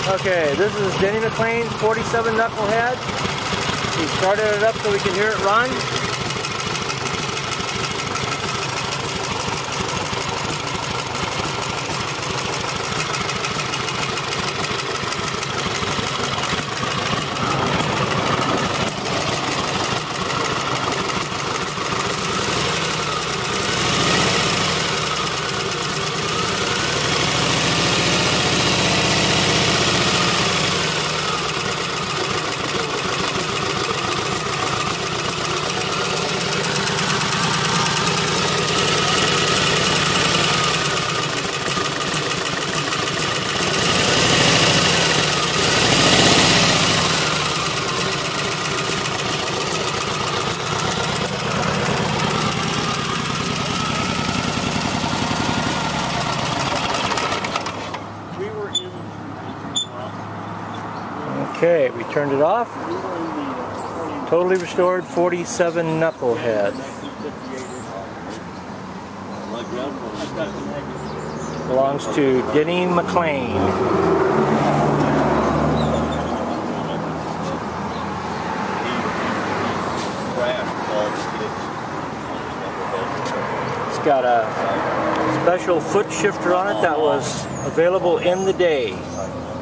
Okay, this is Denny McLain's 47 Knucklehead. He started it up so we can hear it run. Okay, we turned it off. Totally restored 47 Knucklehead. Belongs to Denny McLain. It's got a special foot shifter on it that was available in the day.